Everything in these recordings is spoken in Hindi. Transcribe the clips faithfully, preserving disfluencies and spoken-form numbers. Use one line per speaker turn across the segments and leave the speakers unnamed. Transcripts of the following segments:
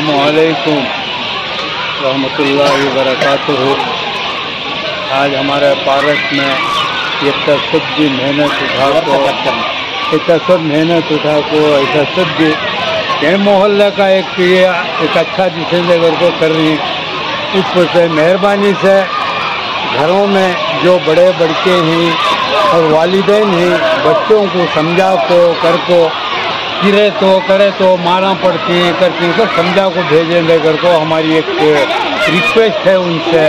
अस्सलामुअलैकुम रहमतुल्लाहि व बरकातुहू। आज हमारे पार्क में ये तसद्दी मेहनत उठा को ये सब मेहनत उठा को ऐसा सद्दी ये मोहल्ले का एक ये एक अच्छा डिसीजन अगर को कर रही है। ऊपर से मेहरबानी से घरों में जो बड़े बड़के हैं और वालिदैन हैं बच्चों को समझा को कर को गिरे तो करे तो मारा पड़ती हैं करती हैं सब समझा को भेजें लेकर को हमारी एक रिक्वेस्ट है उनसे।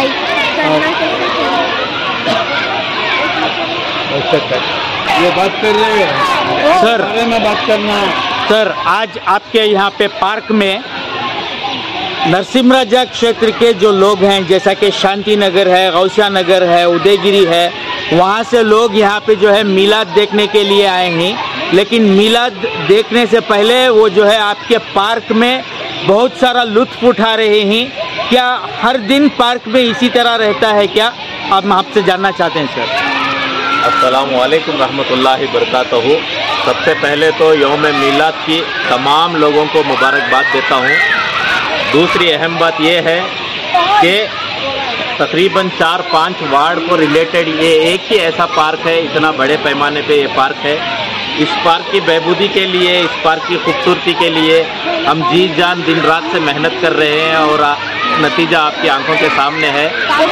ये बात कर रहे हैं
सर,
बारे में बात करना
सर आज आपके यहाँ पे पार्क में नरसिम्हराजा क्षेत्र के जो लोग हैं जैसा कि शांति नगर है, गौसिया नगर है, उदयगिरी है, वहाँ से लोग यहाँ पे जो है मिलाद देखने के लिए आए हैं। लेकिन मिलाद देखने से पहले वो जो है आपके पार्क में बहुत सारा लुत्फ उठा रहे हैं। क्या हर दिन पार्क में इसी तरह रहता है क्या? आप आपसे जानना चाहते हैं सर।
अस्सलामु अलैकुम रहमतुल्लाहि बरकातहू। सबसे पहले तो यौम मिलाद की तमाम लोगों को मुबारकबाद देता हूँ। दूसरी अहम बात यह है कि तकरीबन चार पाँच वार्ड को रिलेटेड ये एक ही ऐसा पार्क है, इतना बड़े पैमाने पे ये पार्क है। इस पार्क की बहबूदी के लिए, इस पार्क की खूबसूरती के लिए हम जी जान दिन रात से मेहनत कर रहे हैं और नतीजा आपकी आंखों के सामने है।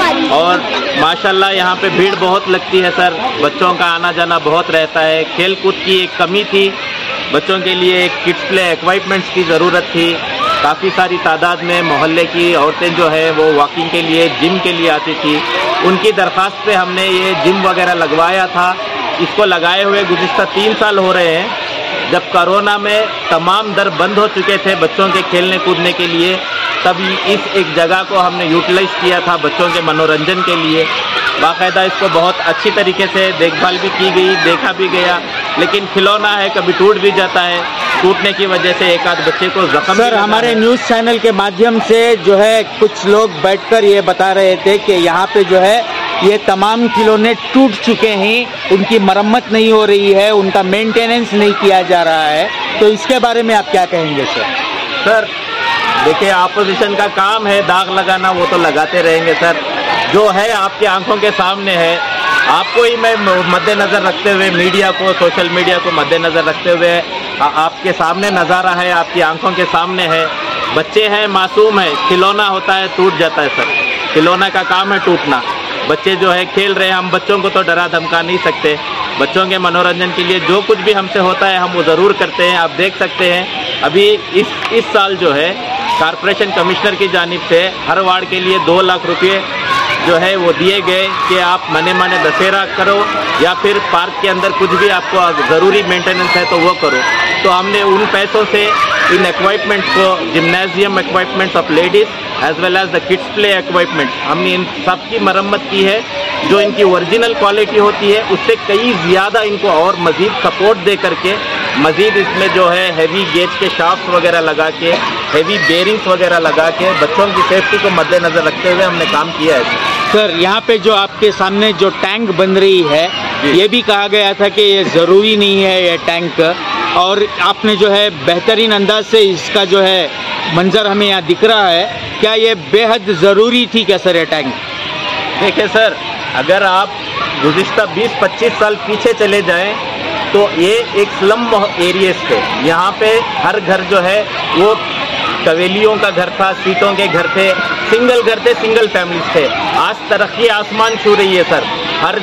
और माशाल्लाह यहाँ पे भीड़ बहुत लगती है सर, बच्चों का आना जाना बहुत रहता है। खेल कूद की एक कमी थी, बच्चों के लिए एक किड्स प्ले इक्विपमेंट्स की ज़रूरत थी। काफ़ी सारी तादाद में मोहल्ले की औरतें जो है वो वॉकिंग के लिए, जिम के लिए आती थी। उनकी दरख्वास्त पे हमने ये जिम वगैरह लगवाया था। इसको लगाए हुए गुज़िश्ता तीन साल हो रहे हैं। जब कोरोना में तमाम दर बंद हो चुके थे बच्चों के खेलने कूदने के लिए, तब इस एक जगह को हमने यूटिलाइज़ किया था बच्चों के मनोरंजन के लिए। बाकायदा इसको बहुत अच्छी तरीके से देखभाल भी की गई, देखा भी गया। लेकिन खिलौना है, कभी टूट भी जाता है, टूटने की वजह से एक आध बच्चे को जख्म।
सर हमारे न्यूज़ चैनल के माध्यम से जो है कुछ लोग बैठकर ये बता रहे थे कि यहाँ पे जो है ये तमाम खिलौने टूट चुके हैं, उनकी मरम्मत नहीं हो रही है, उनका मेंटेनेंस नहीं किया जा रहा है। तो इसके बारे में आप क्या कहेंगे सर?
सर देखिए, अपोजिशन का काम है दाग लगाना, वो तो लगाते रहेंगे सर। जो है आपकी आंखों के सामने है। आपको ही मैं मद्देनज़र रखते हुए, मीडिया को, सोशल मीडिया को मद्देनज़र रखते हुए आ, आपके सामने नज़ारा है, आपकी आंखों के सामने है। बच्चे हैं, मासूम है, खिलौना होता है, टूट जाता है सर। खिलौना का काम है टूटना। बच्चे जो है खेल रहे हैं, हम बच्चों को तो डरा धमका नहीं सकते। बच्चों के मनोरंजन के लिए जो कुछ भी हमसे होता है हम वो ज़रूर करते हैं। आप देख सकते हैं अभी इस इस साल जो है कॉरपोरेशन कमिश्नर की जानिब से हर वार्ड के लिए दो लाख रुपये जो है वो दिए गए कि आप मने मने दशहरा करो या फिर पार्क के अंदर कुछ भी आपको ज़रूरी मेंटेनेंस है तो वो करो। तो हमने उन पैसों से इन इक्विपमेंट्स को, gymnasium equipments of ladies as well as the kids play equipments, हमने इन सब की मरम्मत की है। जो इनकी ओरिजिनल क्वालिटी होती है उससे कई ज़्यादा इनको और मज़ीद सपोर्ट दे करके, मज़ीद इसमें जो है हैवी गेज के शाफ्ट वगैरह लगा के, हैवी बेरिंग्स वगैरह लगा के, बच्चों की सेफ्टी को मद्देनज़र रखते हुए हमने काम किया है।
सर यहाँ पे जो आपके सामने जो टैंक बन रही है, ये भी कहा गया था कि ये ज़रूरी नहीं है ये टैंक, और आपने जो है बेहतरीन अंदाज से इसका जो है मंजर हमें यहाँ दिख रहा है। क्या ये बेहद ज़रूरी थी क्या सर ये टैंक?
देखिए सर, अगर आप गुज़िश्ता बीस पच्चीस साल पीछे चले जाएं तो ये एक स्लम एरियाज थे। यहाँ पे हर घर जो है वो कवेलियों का घर था, सीटों के घर थे, सिंगल घर थे, सिंगल फैमिलीज थे। आज तरक्की आसमान छू रही है सर। हर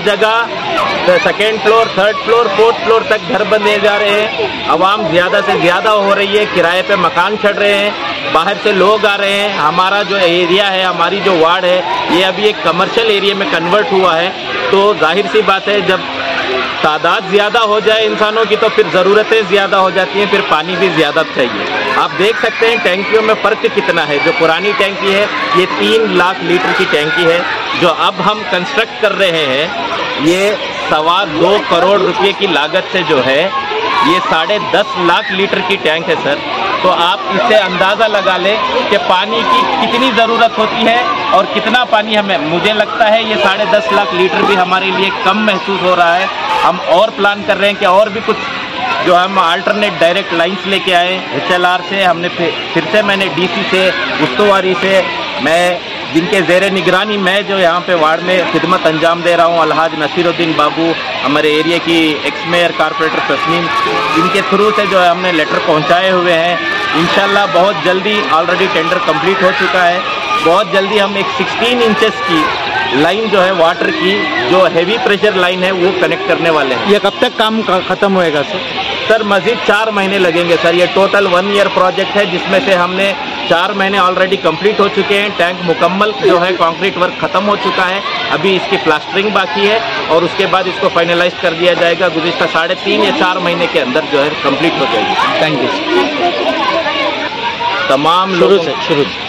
जगह second floor, third floor, fourth floor तक घर बने जा रहे हैं। आवाम ज़्यादा से ज़्यादा हो रही है, किराए पे मकान चढ़ रहे हैं, बाहर से लोग आ रहे हैं। हमारा जो एरिया है, हमारी जो वार्ड है, ये अभी एक कमर्शियल एरिया में कन्वर्ट हुआ है। तो जाहिर सी बात है, जब तादाद ज़्यादा हो जाए इंसानों की तो फिर ज़रूरतें ज़्यादा हो जाती हैं, फिर पानी भी ज़्यादा चाहिए। आप देख सकते हैं टैंकियों में फ़र्क कितना है। जो पुरानी टैंकी है ये तीन लाख लीटर की टैंकी है, जो अब हम कंस्ट्रक्ट कर रहे हैं ये सवा दो करोड़ रुपए की लागत से जो है ये साढ़े दस लाख लीटर की टैंक है सर। तो आप इससे अंदाज़ा लगा लें कि पानी की कितनी ज़रूरत होती है और कितना पानी हमें, मुझे लगता है ये साढ़े दस लाख लीटर भी हमारे लिए कम महसूस हो रहा है। हम और प्लान कर रहे हैं कि और भी कुछ जो हम अल्टरनेट डायरेक्ट लाइंस लेके आए एच एल आर से, हमने फिर, फिर से मैंने डी सी से, उस्तवारी से, मैं जिनके ज़ेर निगरानी मैं जो यहाँ पे वार्ड में खिदमत अंजाम दे रहा हूँ, अलहाज नसीरुद्दीन बाबू, हमारे एरिया की एक्स मेयर कारपोरेटर तस्नीम, इनके थ्रू से जो है हमने लेटर पहुँचाए हुए हैं। इंशाल्लाह बहुत जल्दी, ऑलरेडी टेंडर कंप्लीट हो चुका है, बहुत जल्दी हम एक सोलह इंचेस की लाइन जो है वाटर की, जो हैवी प्रेशर लाइन है, वो कनेक्ट करने वाले हैं।
ये कब तक काम ख़त्म होएगा सर?
सर मज़ीद चार महीने लगेंगे सर। ये टोटल वन ईयर प्रोजेक्ट है, जिसमें से हमने चार महीने ऑलरेडी कंप्लीट हो चुके हैं। टैंक मुकम्मल जो है कंक्रीट वर्क ख़त्म हो चुका है, अभी इसकी प्लास्टरिंग बाकी है और उसके बाद इसको फाइनलाइज कर दिया जाएगा। गुज़िश्ता साढ़े तीन या चार महीने के अंदर जो है कंप्लीट हो जाएगी।
Thank you.
तमाम
शुरू
लोगों
से शुरू से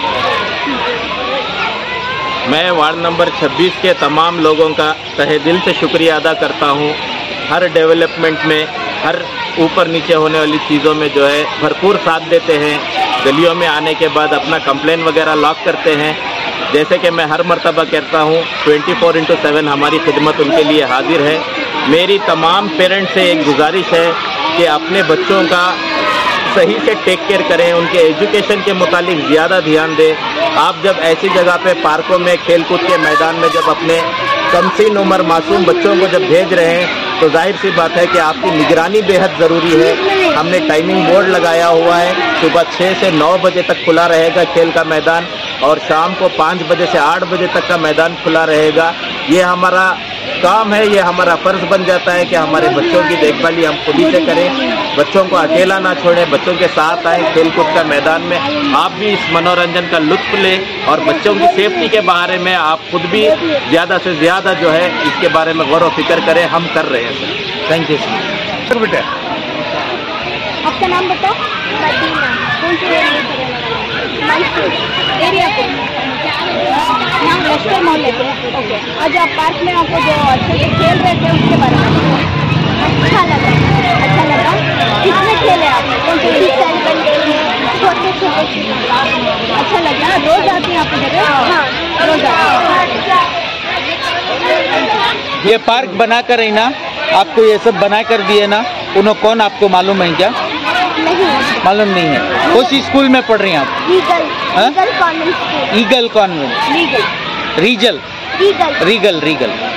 मैं वार्ड नंबर छब्बीस के तमाम लोगों का तहे दिल से शुक्रिया अदा करता हूँ। हर डेवलपमेंट में, हर ऊपर नीचे होने वाली चीज़ों में जो है भरपूर साथ देते हैं। गलियों में आने के बाद अपना कंप्लेन वगैरह लॉक करते हैं। जैसे कि मैं हर मर्तबा कहता हूँ, ट्वेंटी फोर इंटू सेवन हमारी खिदमत उनके लिए हाजिर है। मेरी तमाम पेरेंट्स से एक गुजारिश है कि अपने बच्चों का सही से टेक केयर करें, उनके एजुकेशन के मुतालिक ज़्यादा ध्यान दें। आप जब ऐसी जगह पे पार्कों में, खेलकूद के मैदान में जब अपने कमसीन उम्र मासूम बच्चों को जब भेज रहे हैं, तो जाहिर सी बात है कि आपकी निगरानी बेहद ज़रूरी है। हमने टाइमिंग बोर्ड लगाया हुआ है, सुबह छः से नौ बजे तक खुला रहेगा खेल का मैदान और शाम को पाँच बजे से आठ बजे तक का मैदान खुला रहेगा। ये हमारा काम है, ये हमारा फ़र्ज़ बन जाता है कि हमारे बच्चों की देखभाली हम खुद ही से करें, बच्चों को अकेला ना छोड़ें, बच्चों के साथ आएँ खेलकूद का मैदान में। आप भी इस मनोरंजन का लुत्फ़ लें और बच्चों की सेफ्टी के बारे में आप खुद भी ज़्यादा से ज़्यादा जो है इसके बारे में गौर व फिक्र करें। हम कर रहे हैं सर।
Thank you sir. बेटा
आपका नाम बताओ। कौन से एरिया को? यहाँ लश्कर मोहल्ले के। ओके, आज आप पार्क में आपको जो अच्छे से खेल रहे थे उसके बारे में अच्छा लगा? अच्छा लगा। किसमें खेले आप? कौन से छोटे छोटे? अच्छा लगा। रोज आते हैं आपकी जगह? हाँ, रोज आते हैं।
ये पार्क बना कर ही ना, आपको ये सब बना कर दिए ना, उन्होंने कौन आपको मालूम है क्या?
नहीं
मालूम नहीं है। कौन सी स्कूल में पढ़ रही हैं आप?
रीगल
हाँ?
Regal convent school.
Eagle convent.
Regal
Regal
Regal
Regal Regal